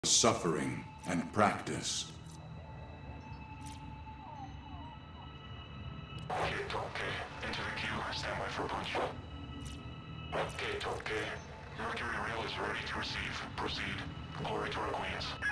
suffering and practice. Okay. Into the queue. Stand by for a punch. Okay. Mercury Rail is ready to receive. Proceed. Glory to our queens.